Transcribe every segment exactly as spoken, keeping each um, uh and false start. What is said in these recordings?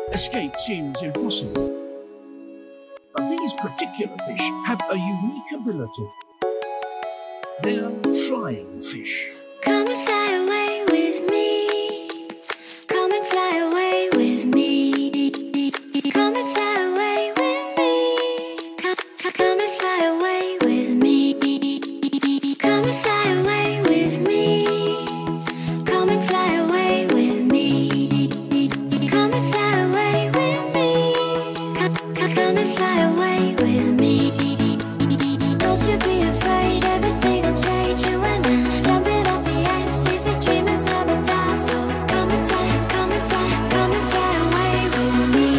Escape seems impossible. But these particular fish have a unique ability. They're flying fish. Come and fly away with me. Come and fly away with me. Come and fly away with me. Come, come, come and fly away with me. Come and fly away with me. Come and fly away with me. Come and fly away with me. Come, come, come and fly away with me. Don't you be afraid, everything will change. You and I jumping off the edge. They say dreamers never die, so come and fly, come and fly, come and fly away with me.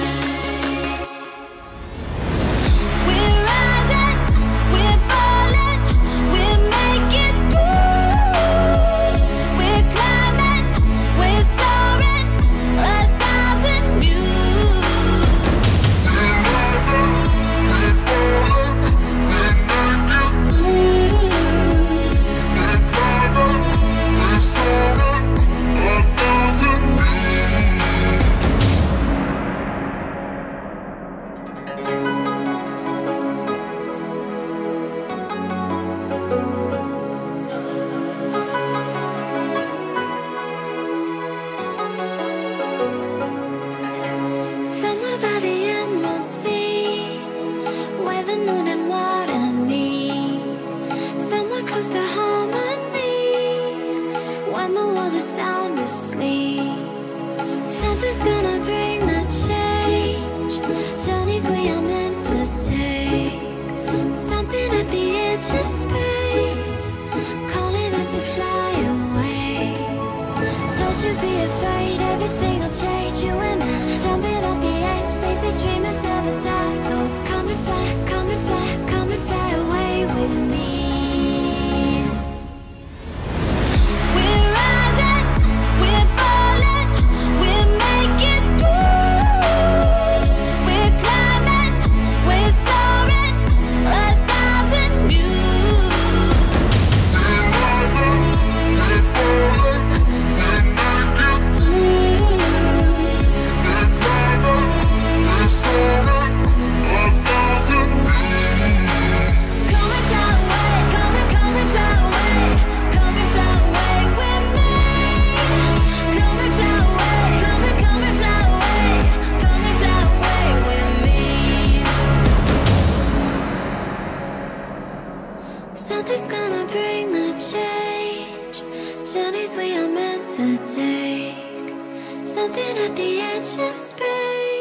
We're rising, we're falling, we're making through. We're climbing, we're soaring, a thousand views. We're rising, we're falling, we're making through. We're climbing, we're soaring, a thousand views. Somewhere by the Emerald Sea, where the moon and water meet. Somewhere close to harmony, when the world is sound asleep. Something's gonna bring the change, journeys we are meant to take. Something at the edge of space, calling us to fly away. Don't you be afraid, everything will change. You and I jumping off the edge. They say dreamers never die, so come and fly, come and fly, come and fly away with me. We're rising, we're falling, we're making through. We're climbing, we're soaring, a thousand views. We're rising, we're falling, we're making through. We're climbing, we're soaring, a thousand views. Come and fly away, come and come and fly away, come and fly away with me. Come and fly away, come and come and fly away, come and fly away with me. Something's gonna bring the change, journeys we are meant to take. Something at the edge of space.